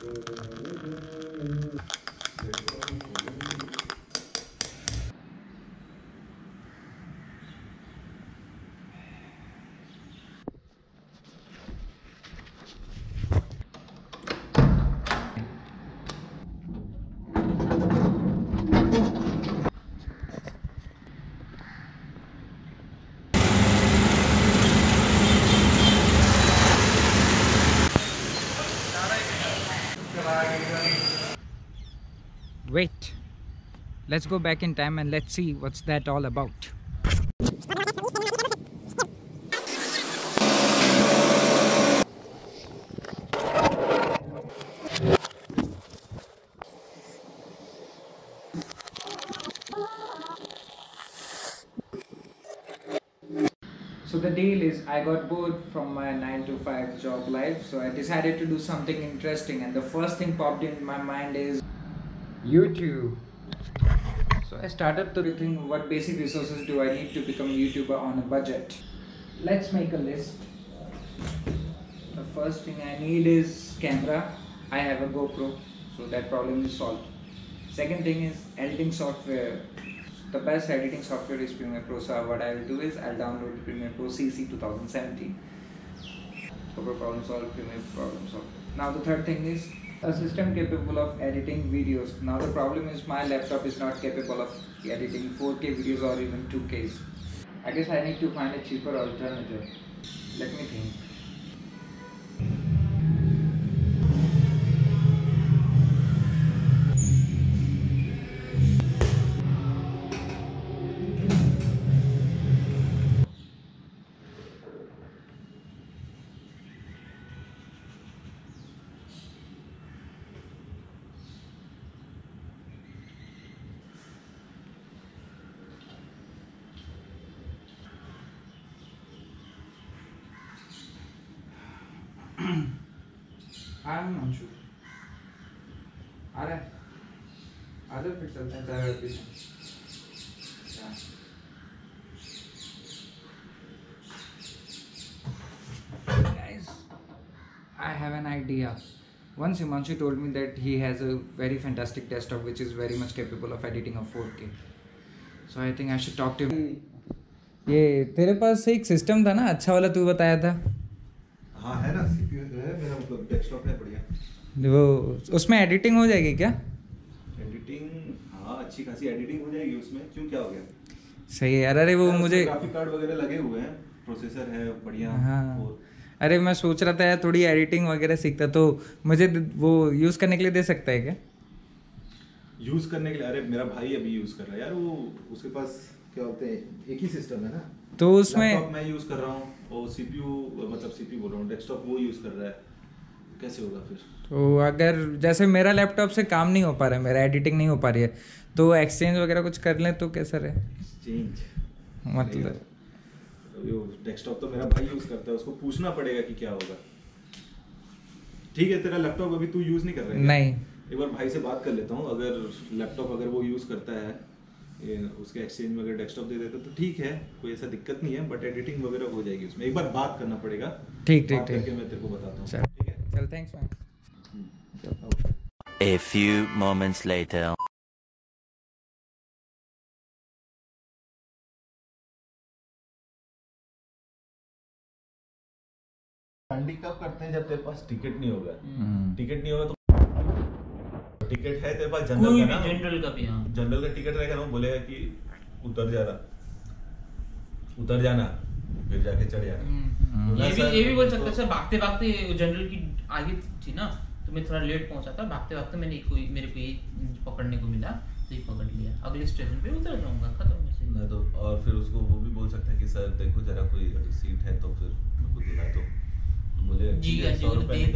Wait, let's go back in time and let's see what's that all about. So the deal is, I got bored from my 9 to 5 job life, so I decided to do something interesting, and the first thing popped in my mind is YouTube. So I started to think, what basic resources do I need to become a YouTuber on a budget? Let's make a list. The first thing I need is camera. I have a Gopro, so that problem is solved. Second thing is editing software. The best editing software is Premere Pro, so what I will do is I'll download Premere Pro CC 2017. Gopro problem solved, Premere problem solved. Now the third thing is a system capable of editing videos. Now the problem is my laptop is not capable of editing 4K videos or even 2Ks. I guess I need to find a cheaper alternative. Let me think. I'm not sure. आ रहा है, आधे फिर चलते हैं ज़्यादा पीछे. Guys, I have an idea. Once Himanshu told me that he has a very fantastic desktop which is very much capable of editing a 4K. So I think I should talk to him. ये तेरे पास एक system था ना अच्छा वाला, तू बताया था. हाँ है ना, सीपीयू जो है मेरा, मतलब डेस्कटॉप है बढ़िया. वो उसमें एडिटिंग हो जाएगी क्या? एडिटिंग, हाँ अच्छी खासी एडिटिंग हो जाएगी उसमें. क्यों, क्या हो गया? सही है यार. अरे वो मुझे ग्राफिक कार्ड वगैरह लगे हुए हैं, प्रोसेसर है बढ़िया. हाँ. अरे मैं सोच रहा था यार थोड़ी एडिटिंग वगैरह सीखता, तो मुझे वो यूज़ करने के लिए दे सकता है क्या? यूज़ करने के लिए? अरे मेरा भाई अभी यूज़ कर रहा है यार. वो उसके पास क्या बोलते हैं, एक ही सिस्टम है ना, तो उसमें लैपटॉप मैं यूज़ कर रहा हूँ और सीपीयू, मतलब सीपीयू बोल रहा हूँ, डेस्कटॉप वो यूज़ कर रहा है. कैसे होगा फिर? तो अगर जैसे मेरा लैपटॉप से काम नहीं हो पा रहा है, मेरा एडिटिंग नहीं हो पा रही है, तो एक्सचेंज वगैरह कुछ कर लें तो कैसा रहे? एक्सचेंज मतलब डेस्कटॉप तो मेरा भाई यूज़ करता है, उसको पूछना पड़ेगा कि क्या होगा. ठीक है, तेरा लैपटॉप अभी तू यूज़ नहीं कर रहा है? नहीं. एक बार भाई से बात कर लेता हूँ. अगर लैपटॉप अगर वो यूज़ करता है, उसके एक्सचेंज में अगर डेस्कटॉप दे देता तो ठीक है, कोई ऐसा दिक्कत नहीं है. बट एडिटिंग वगैरह हो जाएगी उसमें. एक बार बात करना पड़ेगा. ठीक. करके मैं तेरे को बताता हूँ. ठीक है, चल. Thanks man. A few moments later. Funding कब करते हैं? जब तेरे पास टिकट नहीं होगा. टिकट नहीं होगा तो टिकट है तेरे पास जनरल का ना, जनरल का भी. हाँ, जनरल का टिकट रहेगा ना, वो बोलेगा कि उतर जाना फिर जाके चढ़ जाना. ये भी बोल सकते हैं. भागते भागते जनरल की आगे थी ना, तो मैं थोड़ा लेट पहुंचा था. भागते भागते मेरे को ये पकड़ने को मिला, तो ये पकड़ लिया. अगले स्टेशन पे उतर जाऊंगा, खत्म है. तो और फिर उसको वो भी बोल सकता है कि सर देखो जरा कोई सीट है तो फिर मेरे को दिला दो. बोले जी 100 रुपए.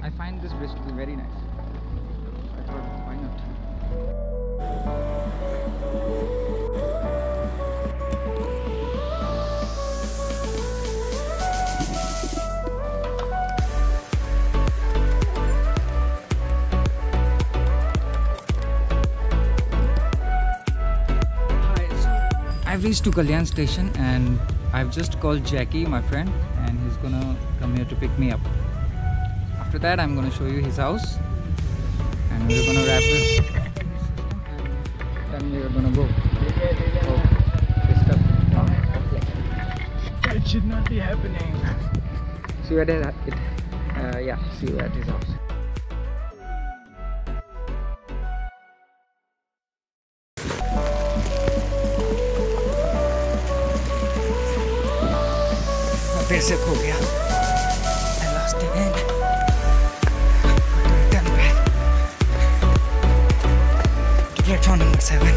I find this bridge to be very nice. I thought, why not? I've reached to Kalyan station and I've just called Jackie, my friend, and he's gonna come here to pick me up. After that, I'm gonna show you his house and we're gonna wrap this and then we're gonna go. Oh, this stuff. It should not be happening. See you at it. Yeah, see you at his house. फिर से खो गया I lost again. Return back to platform number 7.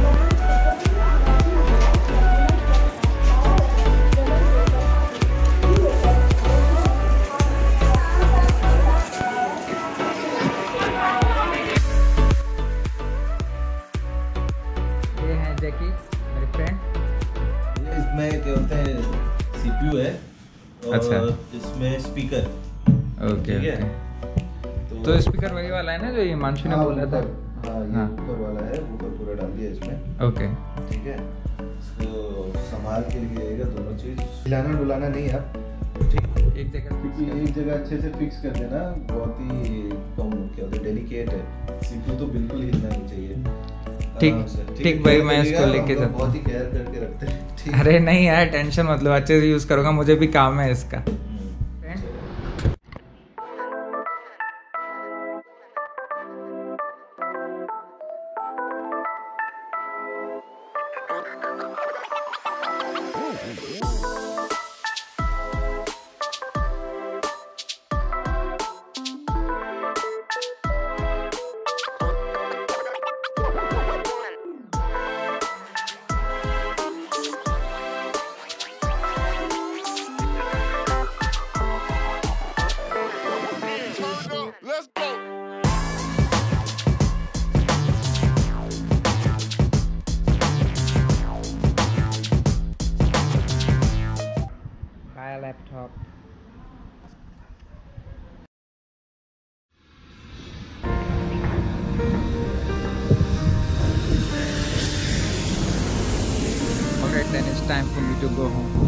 ये है जैकी मेरे friend. इसमें क्या होते हैं CPU है अच्छा. और इसमें स्पीकर. ओके ठीक है. ओके. तो स्पीकर वही वाला है ना जो ये मानसी ने बोला था. हाँ, ये ऊपर वाला है, ऊपर पूरा डाल दिया इसमें. ओके. ठीक है. तो संभाल के लिए जाएगा दोनों चीज. हिलाना डुलाना नहीं है. ठीक. एक जगह क्योंकि एक जगह अच्छे से फिक्स कर देना बहुत ही कम क्या होता है डेलिकेट है. CPU तो बिल्कुल हिलना नहीं चाहिए. ठीक ठीक भाई, मैं इसको लेके जाता हूँ. बहुत ही केयर करके रखते हैं. अरे नहीं यार, टेंशन मतलब अच्छे से यूज करूँगा, मुझे भी काम है इसका. Laptop. Alright, then it's time for me to go home.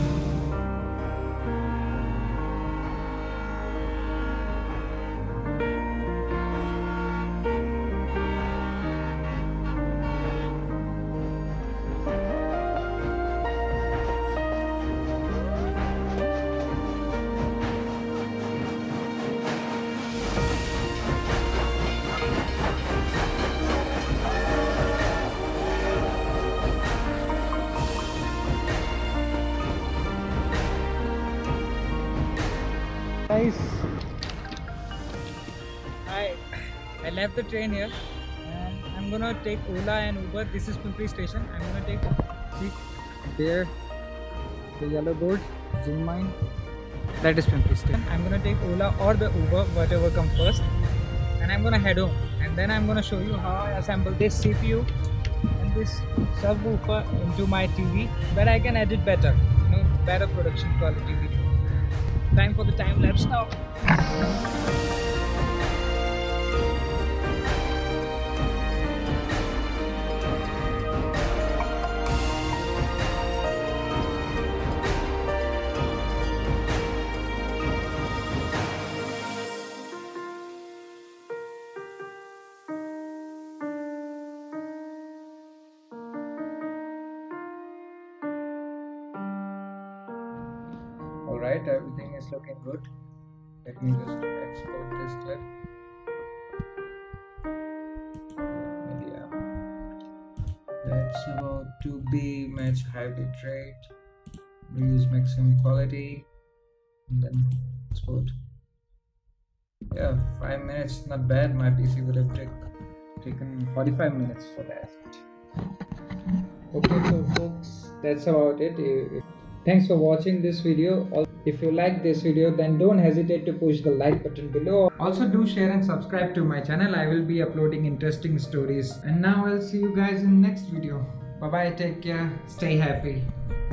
Guys, I left the train here and I'm gonna take Ola and Uber. This is Premere station. I'm gonna take, see there, the yellow board, zoom mine. That is Premere station. I'm gonna take Ola or the Uber, whatever comes first, and I'm gonna head home. And then I'm gonna show you how I assemble this CPU and this subwoofer into my TV, where I can edit better, better production quality video. Time for the time lapse now. Alright, everything is looking good. Let me just export this clip. Media. That's about to be match high bit rate. Reuse maximum quality. And then export. Yeah, 5 minutes, not bad. My PC would have taken 45 minutes for that. Okay, so folks, that's about it. Thanks for watching this video. If you like this video, then don't hesitate to push the like button below. Also do share and subscribe to my channel. I will be uploading interesting stories. And now I'll see you guys in next video. Bye bye, take care, stay happy.